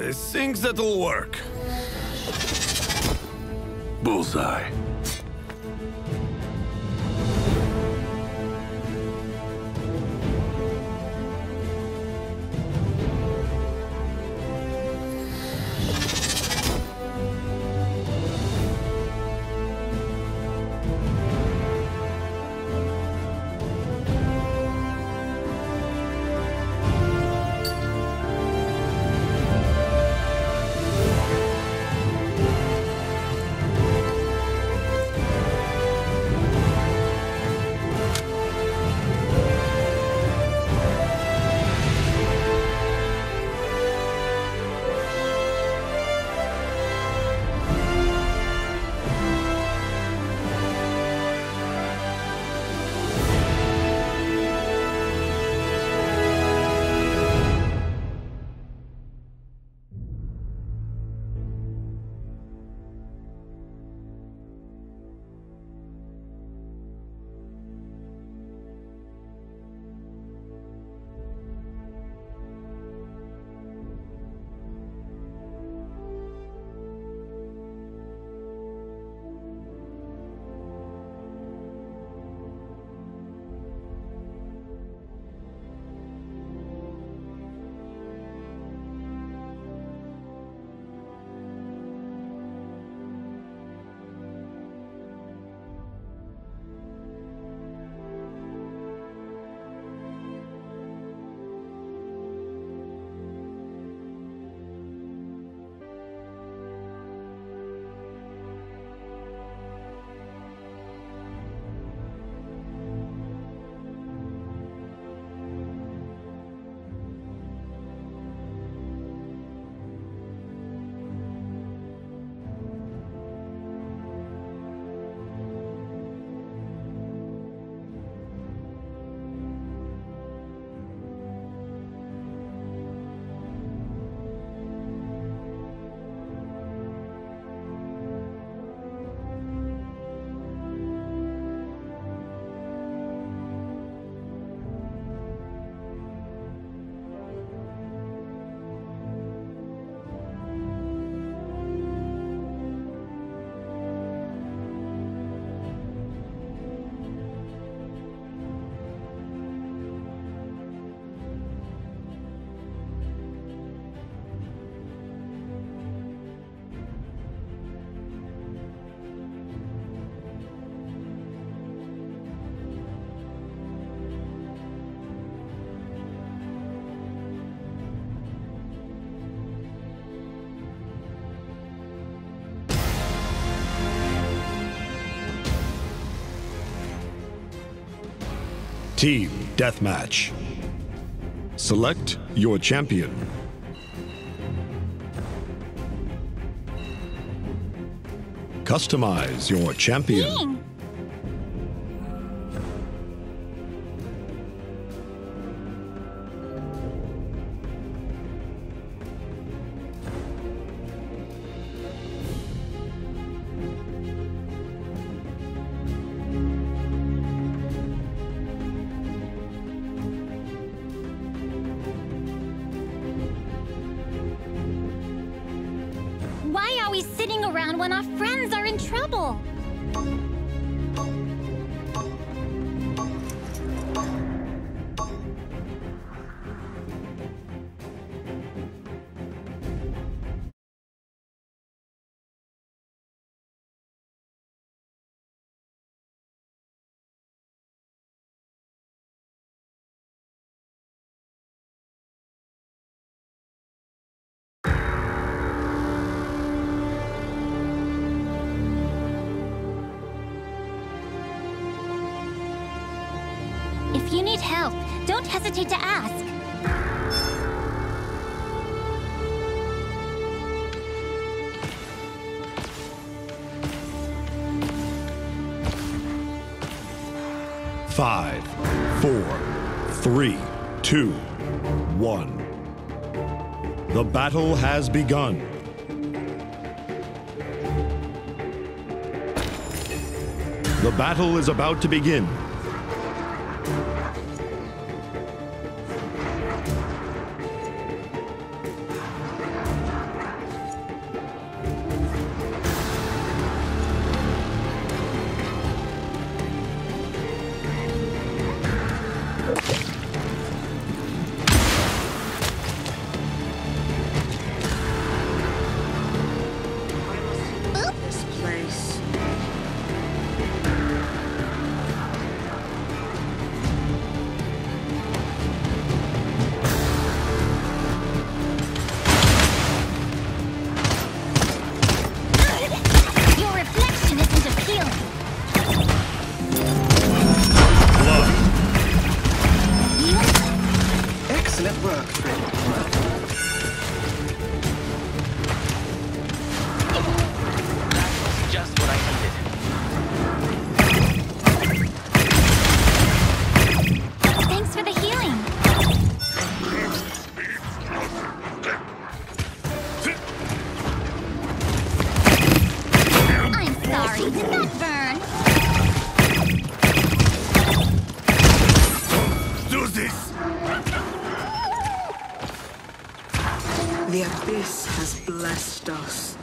I think that'll work. Bullseye. Team Deathmatch. Select your champion. Customize your champion. Dang. Why are we sitting around when our friends are in trouble? If you need help, don't hesitate to ask. Five, four, three, two, one. The battle has begun. The battle is about to begin. The abyss has blessed us.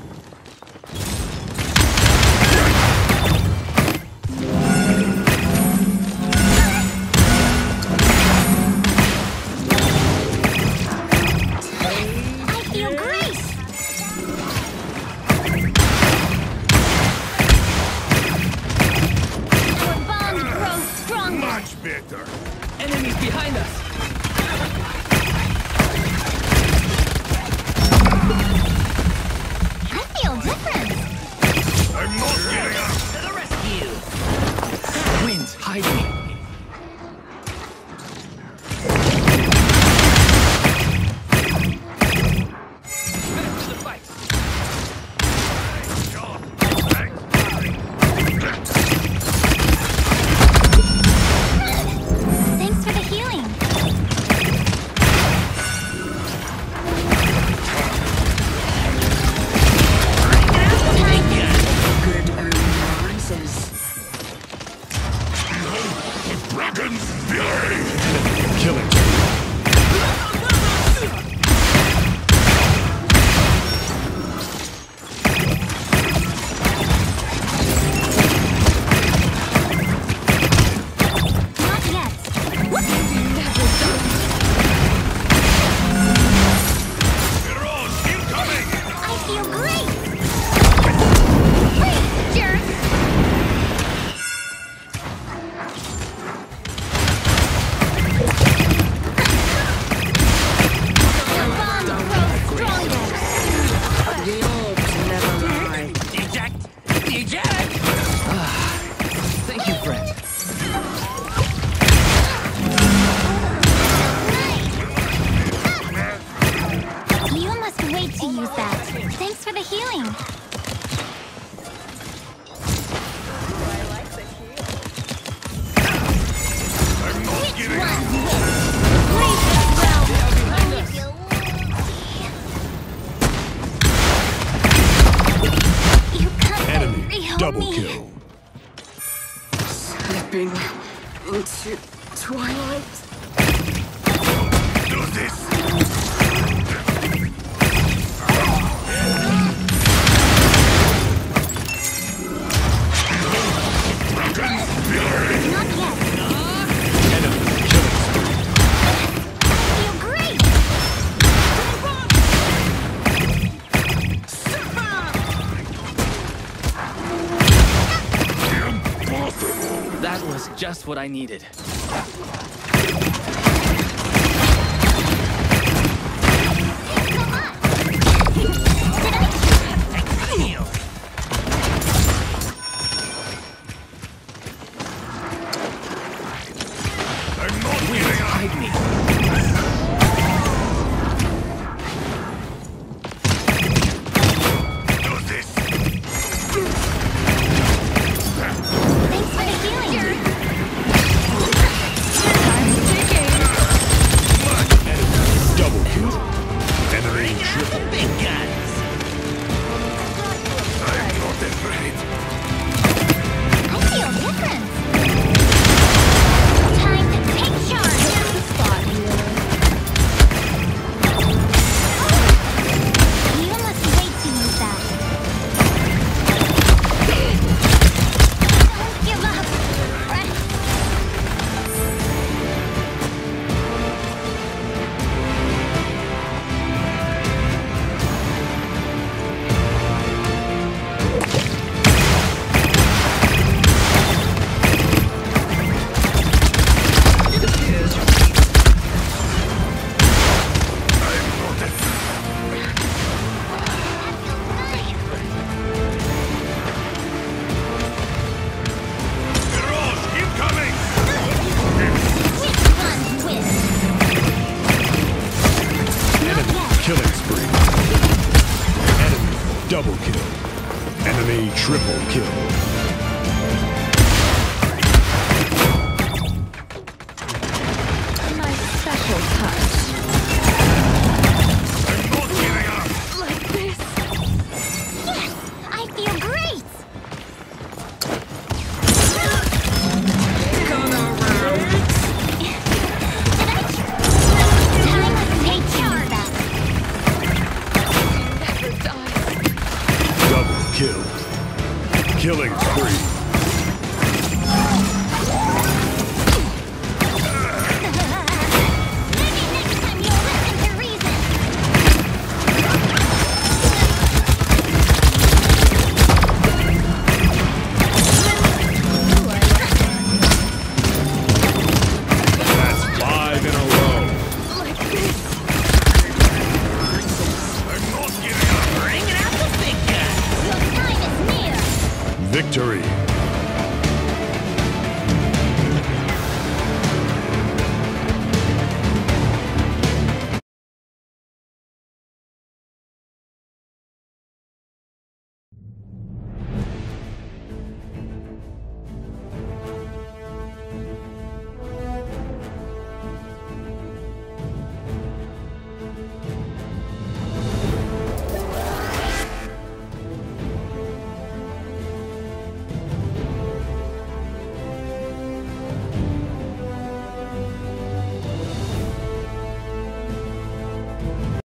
I feel great! Our bond grows stronger! Much better. Enemies behind us! I feel different! I'm not giving up. To the rescue! Wind, hide me! Finish the fight! Thanks for the healing! Good early rises. Dragon's Fury. Killing. Not yet! Heroes, incoming. I feel great! Wait, jerk! Our bond grows stronger! The orbs never lie. Eject! Eject! Thank you, friend. You must wait to use that. Thanks for the healing. I'm not Which giving one up. wins? Breathe as well. You can't Enemy rehold double me. kill. Slipping into twilight. Do this. Dragon's Fury. Not yet. Enemy killing spree. I feel great. Impossible. That was just what I needed. I'm not giving up. Hide me! Do this. Thanks for the healing. Enemy double kill. Enemy triple. Big guns! I'm not afraid. I feel different. Time to take charge. You must wait to use that. Don't give up. Heroes, incoming. Which one wins? Enemy killing spree. Enemy double kill. Enemy triple kill. My special touch. I'm not giving up. Like this. Yes! I feel great! Gone around. Time to take charge. victory.